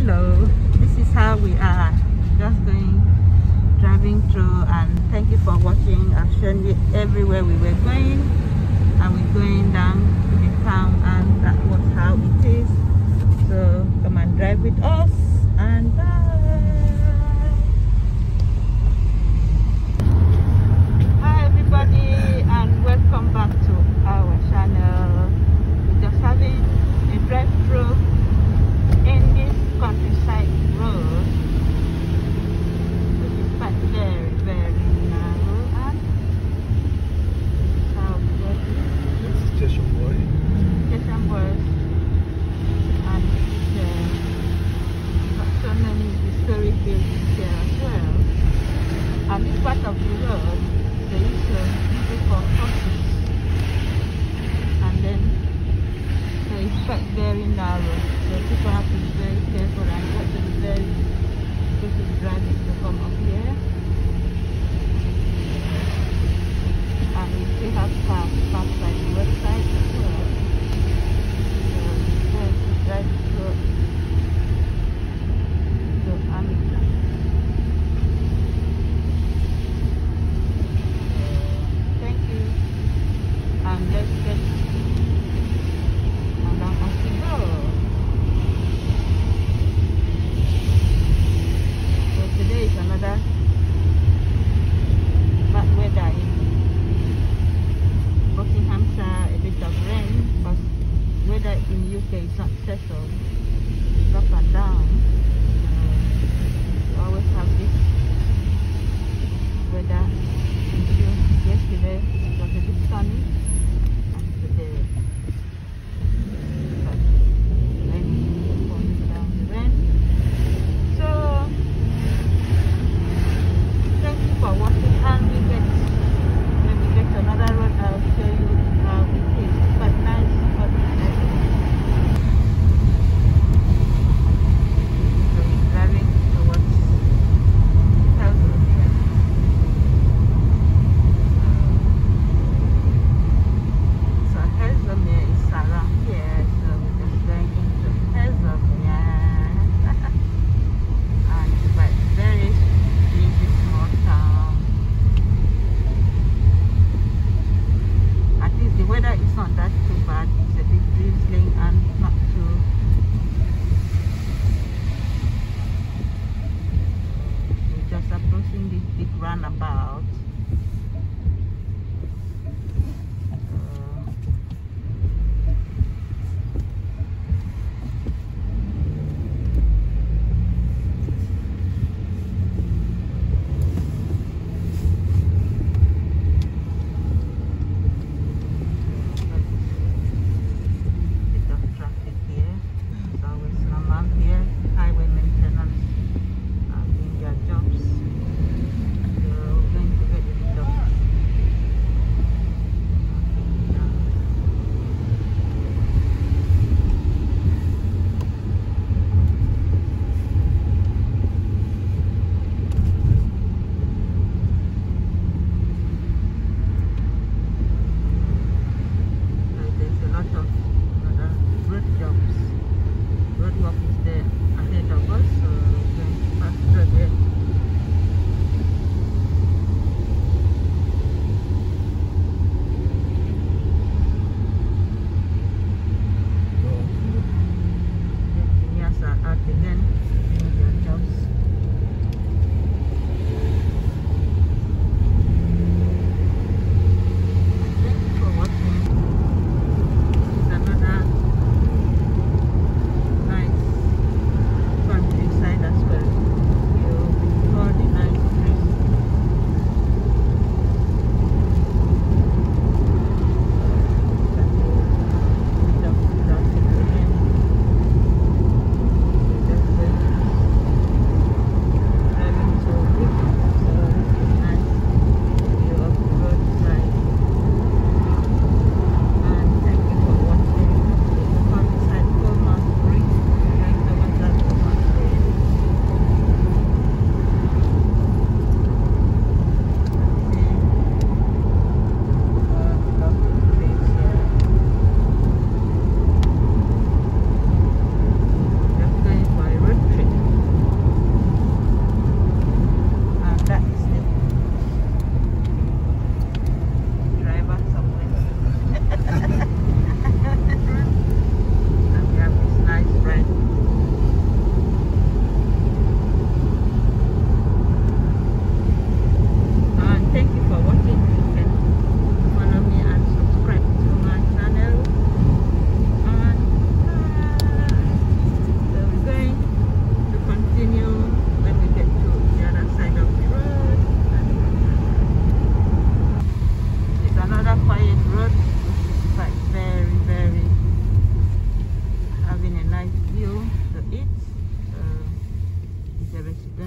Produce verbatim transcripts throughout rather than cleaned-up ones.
Hello, this is how we are, just going driving through, and thank you for watching. I've shown you everywhere we were going, and we're going down to the town, and that was how it is. So come and drive with us, and bye. Hi everybody, and welcome back to our channel. We're just having a drive through in this countryside road, which is quite very very narrow, and this is how the road is. This is Station Boy. Station Boy, and uh, got so many historic buildings here as well. And this part of the road, they used to use it for horses, and then so it's quite very narrow, so people have to be very careful and have to be very careful driving to come up here. And we still have cars parked by the website as well, so it's going to drive slow. So I'm thank you, and let's get and down as we go.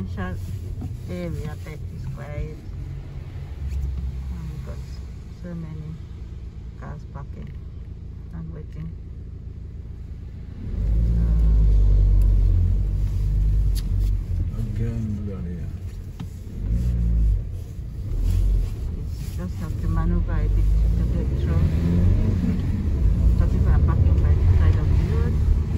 residential area that is quiet. And we've got so many cars parking and waiting. Again, bloody hell. Just have to maneuver a bit to get through. Because if I'm parking by the side of the road,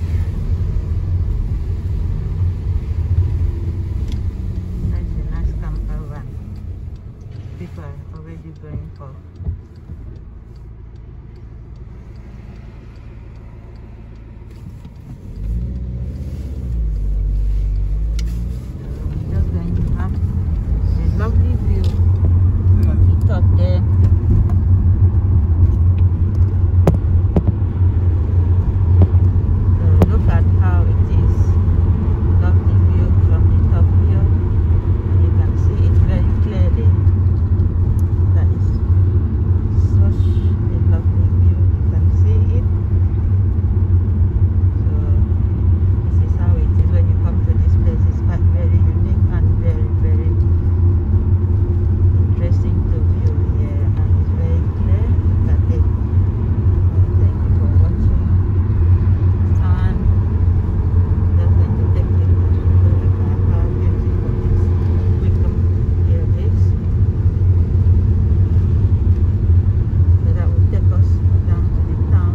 that's a nice camper van. People are already going for. So we're just going to have a lovely view up there. So look at how it is. Lovely view from the top here. You can see it very clearly. That is such a lovely view. You can see it. So this is how it is when you come to this place. It's quite very unique and very, very interesting to view here, and it's very clear. Look at it. So thank you for watching, and just going to take you to look at how beautiful this Wycombe here is. So that will take us down to the town.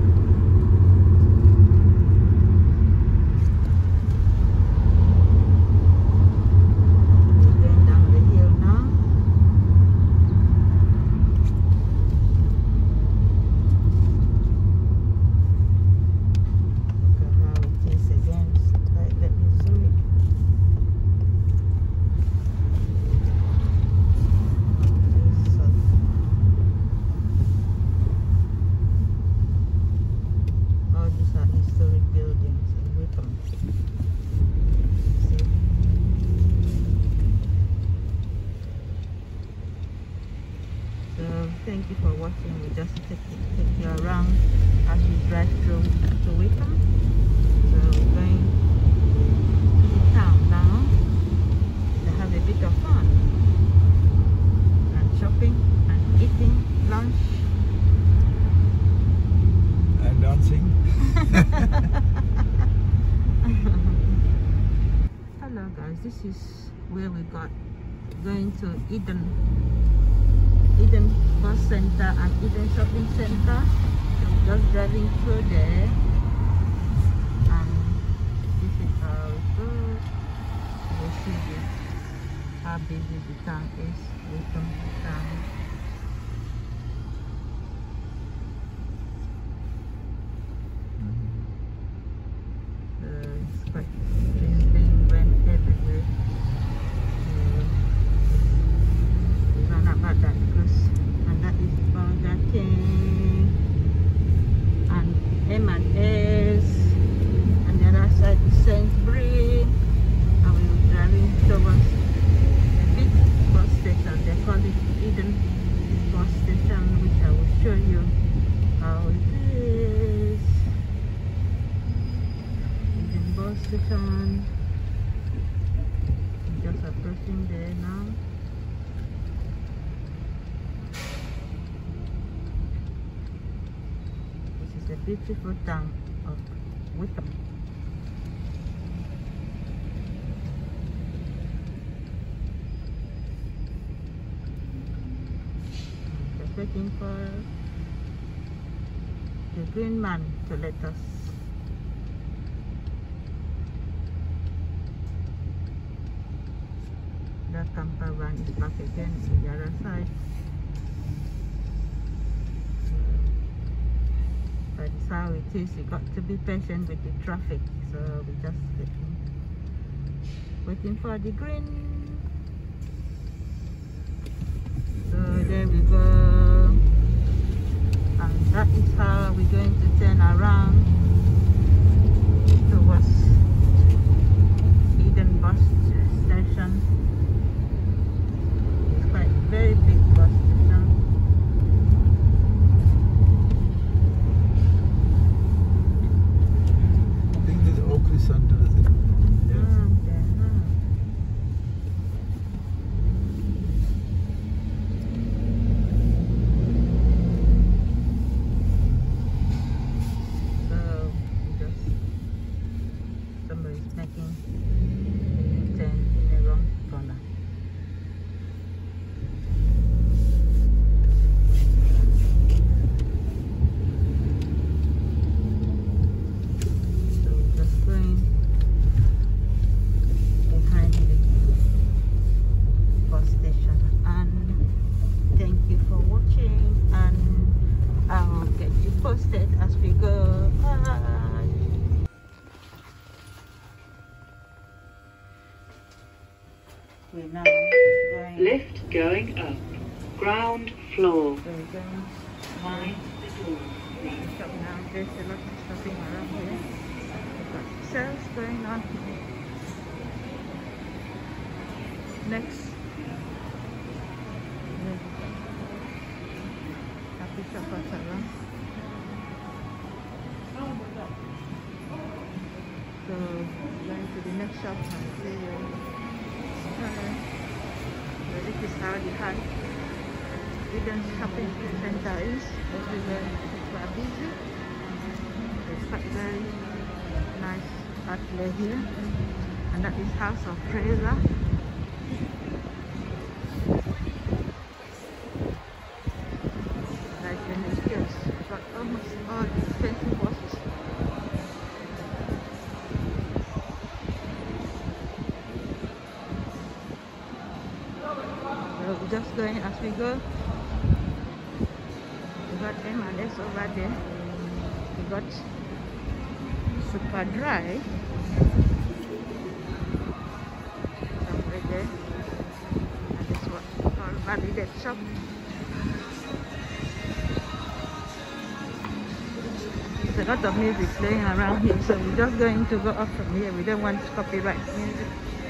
We're going down the hill now. Look at how it is again. Right, let me zoom it. So, all these are historic buildings in Wycombe. See? So thank you for watching. We just take, take you around as we drive through to Wycombe. So we're going to the town now to have a bit of fun and shopping and eating lunch. And dancing. Hello guys, this is where we got going to Eden Eden Bus Center and Eden Shopping Center. So we're just driving through there, and this is how it goes. We'll see this, how busy the town is. Wycombe town. So it's quite drizzling, rain everywhere. So we ran about that because, and that is Burger King and M and S, and the other side is Sainsbury's, and we were driving towards a big bus station. They call it Eden Bus Station, which I will show you how it is. Eden Bus Station. I'm just approaching there now. This is a beautiful town of Wycombe. Just waiting for the green man to let us. The camper van is back again on the other side. That is how it is. You got to be patient with the traffic. So we just waiting, waiting for the green. So there we go. And that is how we're going to turn around towards Eden Bus Station. It's quite very big bus station. I think there's Oakley Centre, is it? Yes. Oh, there, huh? turn in the wrong corner. So just going behind the bus station, and thank you for watching, and I'll get you posted as we go. Bye. We're now going. Lift going up. Ground floor. So we're going Mind the door. shop now. There's a lot of shopping around here. We've got sales going on. Next. Happy shoppers around. So going to the next shop and see you. Uh, this is how the high hidden shopping center is. Everywhere people are busy. It's quite very nice outlet here, and that is House of Fraser. Like in the stairs, got almost all the expensive watches. We're just going as we go. We got M and S over there. We got Super Dry somewhere there. And this what we call Validate Shop. There's a lot of music playing around here, so we're just going to go up from here. We don't want copyright music.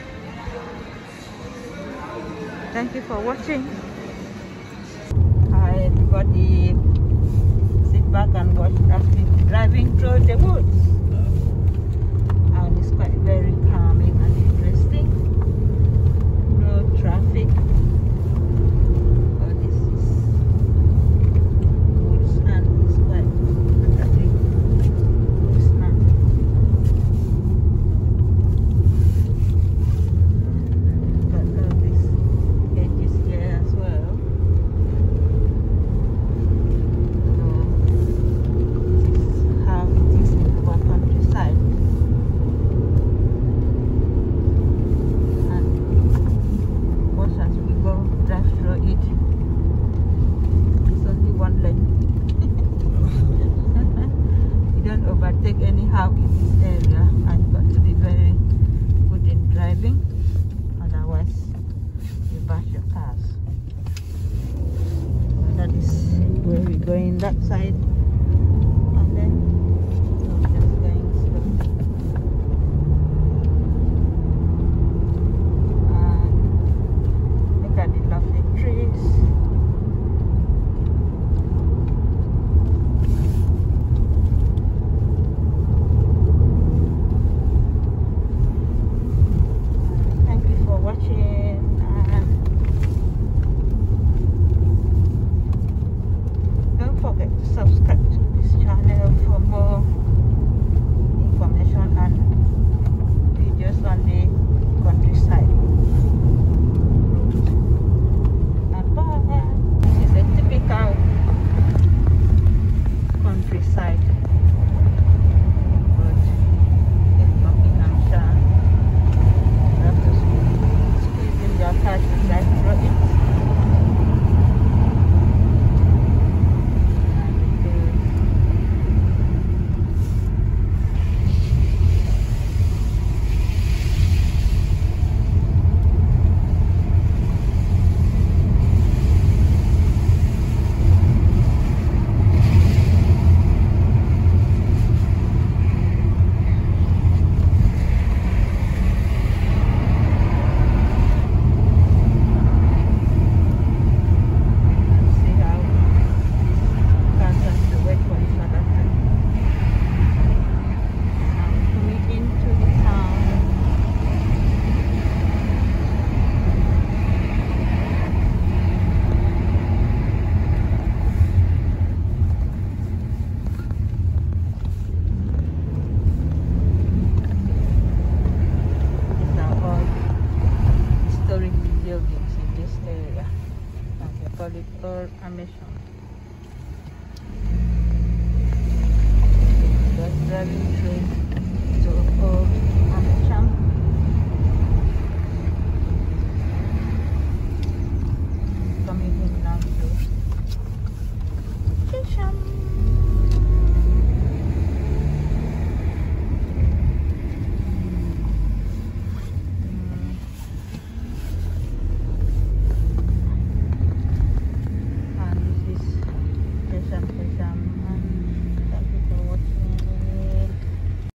Thank you for watching. Hi everybody, sit back and watch us driving through the woods, and it's quite very calming and interesting. No traffic. Oh, this is woods and it's quite fantastic. Woods now. Got all this hedges here as well. So this is how it is in our countryside. And watch as we go drive through it. It's only one lane. You don't overtake anyhow in this area, and you've got to be very good in driving, otherwise you bash your cars. Well, that is where we're going, that side, and then so we're just going slowly. And look at the lovely trees. Thank you for watching, and don't forget to subscribe. call it, or Amazon.